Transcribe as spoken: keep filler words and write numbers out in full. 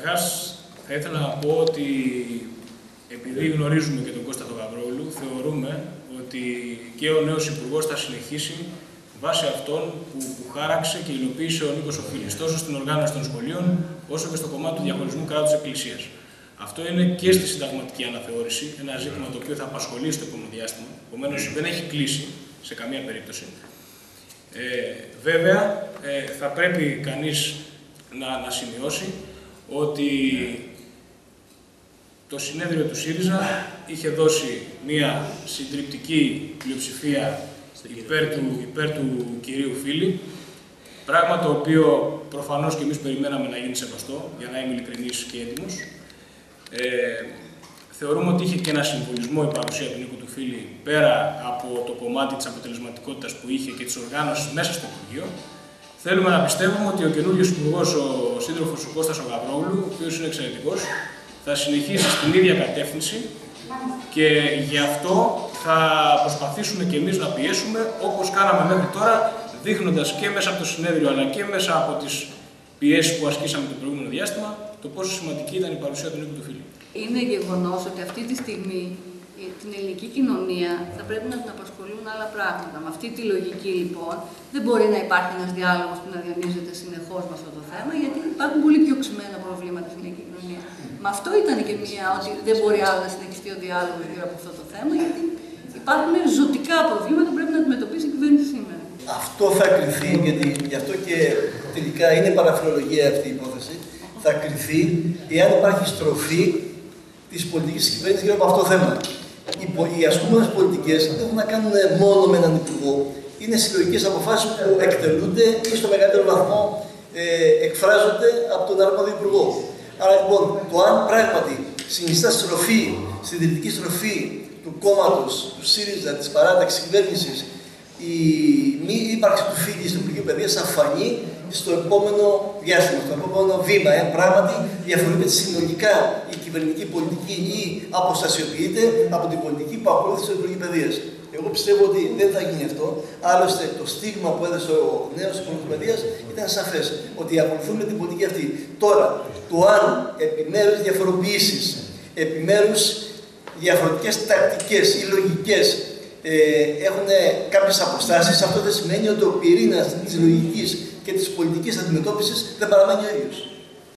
Καταρχάς, θα ήθελα να πω ότι επειδή γνωρίζουμε και τον Κώστα τον Γαβρόγλου, θεωρούμε ότι και ο νέος Υπουργός θα συνεχίσει βάσει αυτών που, που χάραξε και υλοποίησε ο Νίκος Οφίλης, τόσο στην οργάνωση των σχολείων, όσο και στο κομμάτι του διαχωρισμού κράτους-εκκλησίας. Αυτό είναι και στη συνταγματική αναθεώρηση, ένα ζήτημα το οποίο θα απασχολήσει το επόμενο διάστημα, επομένως δεν έχει κλείσει σε καμία περίπτωση. Ε, βέβαια, ε, θα πρέπει κανείς να, να σημειώσει ότι το συνέδριο του ΣΥΡΙΖΑ είχε δώσει μία συντριπτική πλειοψηφία υπέρ του, υπέρ του κυρίου Φίλη, πράγμα το οποίο προφανώς και εμείς περιμέναμε να γίνει σεβαστό, για να είμαι ειλικρινής και έτοιμος. Ε, θεωρούμε ότι είχε και ένα συμβολισμό η παρουσία του Νίκου του Φίλη, πέρα από το κομμάτι της αποτελεσματικότητας που είχε και της οργάνωσης μέσα στο Υπουργείο. Θέλουμε να πιστεύουμε ότι ο καινούργιος Υπουργός, ο σύντροφος ο Κώστας ο Γαβρόγλου, ο οποίος είναι εξαιρετικός, θα συνεχίσει στην ίδια κατεύθυνση και γι' αυτό θα προσπαθήσουμε και εμείς να πιέσουμε όπως κάναμε μέχρι τώρα, δείχνοντας και μέσα από το συνέδριο αλλά και μέσα από τις πιέσεις που ασκήσαμε το προηγούμενο διάστημα, το πόσο σημαντική ήταν η παρουσία του Νίκου του Φίλη. Είναι γεγονός ότι αυτή τη στιγμή την ελληνική κοινωνία θα πρέπει να την απασχολούν άλλα πράγματα. Με αυτή τη λογική λοιπόν δεν μπορεί να υπάρχει ένας διάλογος που να διανύζεται συνεχώς με αυτό το θέμα, γιατί υπάρχουν πολύ πιο οξυμένα προβλήματα στην ελληνική κοινωνία. Με αυτό ήταν και μία, ότι δεν μπορεί άλλο να συνεχιστεί ο διάλογος γύρω από αυτό το θέμα, γιατί υπάρχουν ζωτικά προβλήματα που πρέπει να αντιμετωπίσει η κυβέρνηση σήμερα. Αυτό θα κριθεί, γιατί γι' αυτό και τελικά είναι παραφιλολογία αυτή η υπόθεση, θα κριθεί εάν υπάρχει στροφή της πολιτικής κυβέρνησης γύρω από αυτό το θέμα. Οι ασκούμενες πολιτικές δεν έχουν να κάνουν μόνο με έναν υπουργό. Είναι συλλογικές αποφάσεις που εκτελούνται ή στο μεγαλύτερο βαθμό ε, εκφράζονται από τον αρμόδιο υπουργό. Άρα λοιπόν, το αν πράγματι συνιστά στροφή, συντηρητική στροφή του κόμματος, του ΣΥΡΙΖΑ, της παράταξης κυβέρνησης, η μη ύπαρξη του Φίλη στο Υπουργείο Παιδείας θα φανεί στο επόμενο διάστημα, στο επόμενο βήμα. Εάν πράγματι διαφοροποιείται συνολικά η κυβερνητική πολιτική ή αποστασιοποιείται από την πολιτική που ακολούθησε το Υπουργείο Παιδείας. Εγώ πιστεύω ότι δεν θα γίνει αυτό. Άλλωστε, το στίγμα που έδωσε ο νέος Υπουργός Παιδείας ήταν σαφές, ότι ακολουθούμε την πολιτική αυτή. Τώρα, το αν επιμέρους διαφοροποιήσεις, επιμέρους διαφορετικές τακτικές ή λογικές ε, έχουν κάποιες αποστάσεις, αυτό δεν σημαίνει ότι ο πυρήνας της λογικής και της πολιτικής αντιμετώπισης δεν παραμένει ο ίδιος.